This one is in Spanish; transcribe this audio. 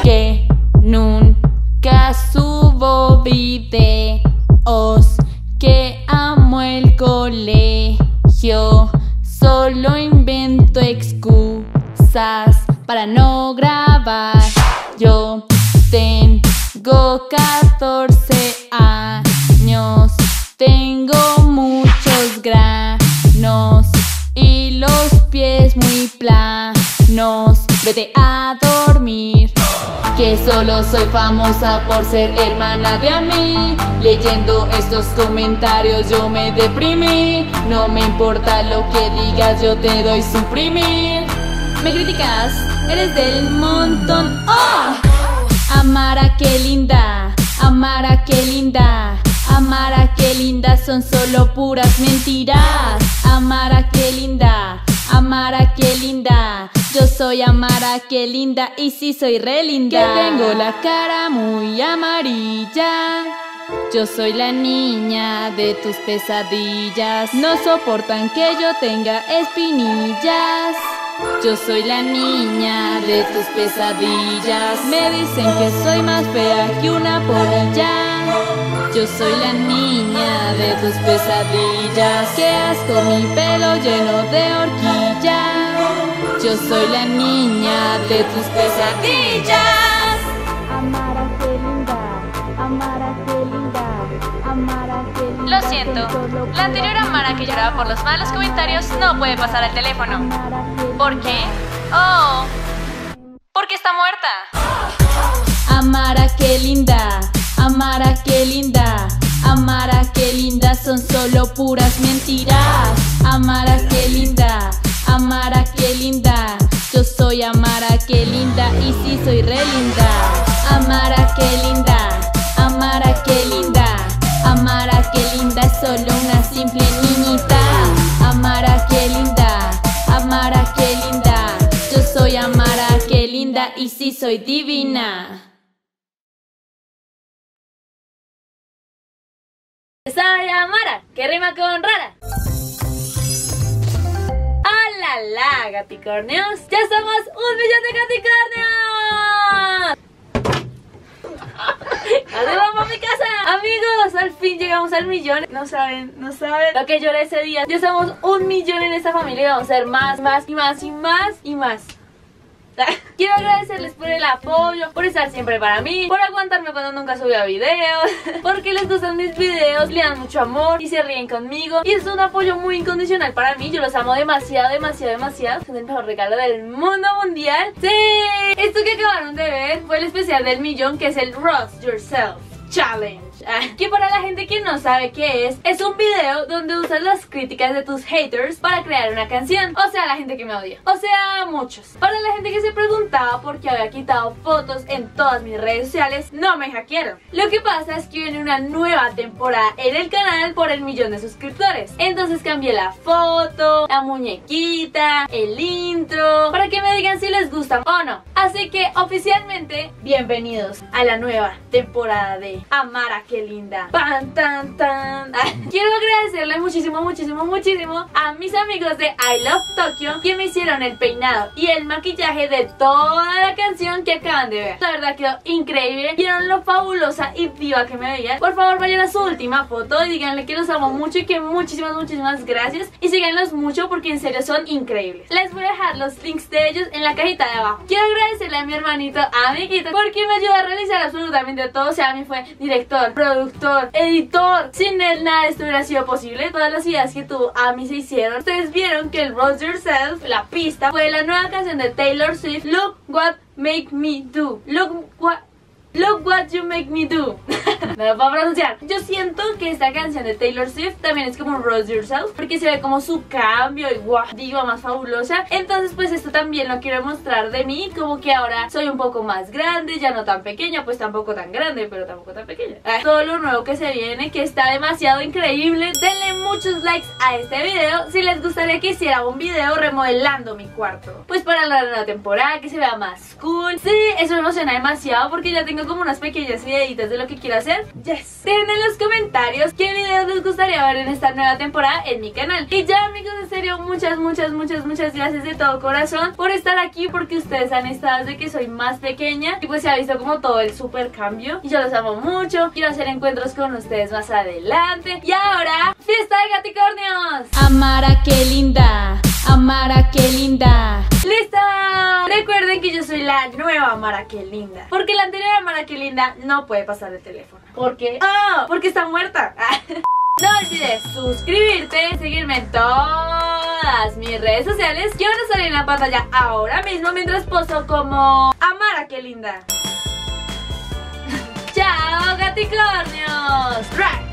que nunca subo videos, que amo el colegio, solo invento excusas para no grabar. Yo tengo 14 años, tengo muchos granos y los pies muy planos. Vete a dormir, que solo soy famosa por ser hermana de a mí. Leyendo estos comentarios yo me deprimí. No me importa lo que digas, yo te doy suprimir. Me criticas, eres del montón. ¡Oh! Amara, qué linda, Amara, qué linda, Amara, qué linda, son solo puras mentiras. Amara, qué linda, Amara, qué linda, yo soy Amara, qué linda, y sí soy re linda. Que tengo la cara muy amarilla, yo soy la niña de tus pesadillas. No soportan que yo tenga espinillas, yo soy la niña de tus pesadillas. Me dicen que soy más fea que una polilla, yo soy la niña de tus pesadillas. Qué asco mi pelo lleno de horquilla, yo soy la niña de tus pesadillas. Amara, qué linda, Amara, qué linda, Amara, qué linda. Lo siento, la anterior Amara que lloraba por los malos comentarios no puede pasar al teléfono. ¿Por qué? Oh, porque está muerta. Amara, qué linda, Amara, qué linda, Amara, qué linda, son solo puras mentiras. Amara, qué linda, Amara, qué linda, yo soy Amara, qué linda, y sí soy re linda. Amara, qué linda, Amara, qué linda, Amara, qué linda, es solo una simple niñita. Amara, qué linda, Amara, qué linda, yo soy Amara, qué linda, y sí soy divina. Soy Amara, que rima con rara. ¡Hola, gaticornios! ¡Ya somos 1.000.000 de gaticornios! ¡Así vamos a mi casa! Amigos, al fin llegamos al 1.000.000. No saben lo que lloré ese día. Ya somos 1.000.000 en esta familia y vamos a ser más y más. Quiero agradecerles por el apoyo, por estar siempre para mí, por aguantarme cuando nunca subía videos, porque les gustan mis videos, le dan mucho amor y se ríen conmigo. Y es un apoyo muy incondicional para mí, yo los amo demasiado. Son el mejor regalo del mundo mundial. ¡Sí! Esto que acabaron de ver fue el especial del 1.000.000, que es el Roast Yourself Challenge. Que para la gente que no sabe qué es un video donde usas las críticas de tus haters para crear una canción. O sea, la gente que me odia, o sea, muchos. Para la gente que se preguntaba por qué había quitado fotos en todas mis redes sociales, no me hackearon. Lo que pasa es que viene una nueva temporada en el canal por el 1.000.000 de suscriptores. Entonces cambié la foto, la muñequita, el intro, para que me digan si les gusta o no. Así que oficialmente, bienvenidos a la nueva temporada de Amara, qué linda. ¡Pan, tan, tan! Quiero agradecerle muchísimo a mis amigos de I Love Tokyo, que me hicieron el peinado y el maquillaje de toda la canción que acaban de ver. La verdad quedó increíble. Vieron lo fabulosa y diva que me veía. Por favor, vayan a su última foto y díganle que los amo mucho y que muchísimas gracias. Y síganlos mucho porque en serio son increíbles. Les voy a dejar los links de ellos en la cajita de abajo. Quiero agradecerle a mi hermanito, amiguito, porque me ayudó a realizar absolutamente todo. O sea, a mí fue director, productor, editor. Sin él nada de esto hubiera sido posible. Todas las ideas que tuvo a mí se hicieron. Ustedes vieron que el Roast Yourself, la pista, fue la nueva canción de Taylor Swift, Look What Make Me Do. Look what you make me do. No lo puedo pronunciar. Yo siento que esta canción de Taylor Swift también es como un Roast Yourself, porque se ve como su cambio y guau, diva más fabulosa. Entonces pues esto también lo quiero mostrar de mí, como que ahora soy un poco más grande, ya no tan pequeña, pues tampoco tan grande, pero tampoco tan pequeña. Todo lo nuevo que se viene, que está demasiado increíble. Denle muchos likes a este video si les gustaría que hiciera un video remodelando mi cuarto, pues para la nueva temporada, que se vea más cool. Sí, eso me emociona demasiado porque ya tengo como unas pequeñas ideitas de lo que quiero hacer. Yes. Dejen en los comentarios qué videos les gustaría ver en esta nueva temporada en mi canal. Y ya, amigos, este serio, muchas gracias de todo corazón por estar aquí, porque ustedes han estado desde que soy más pequeña y pues se ha visto como todo el super cambio y yo los amo mucho. Quiero hacer encuentros con ustedes más adelante. Y ahora, fiesta de gaticornios. Amara, qué linda. Amara, qué linda. ¡Listo! Recuerden que yo soy la nueva Amara, qué linda, porque la anterior Amara, qué linda no puede pasar el teléfono. ¿Por qué? ¡Oh! Porque está muerta. No olvides suscribirte, seguirme en todas mis redes sociales que van a salir en la pantalla ahora mismo mientras poso como Amara, qué linda. ¡Chao, gaticornios!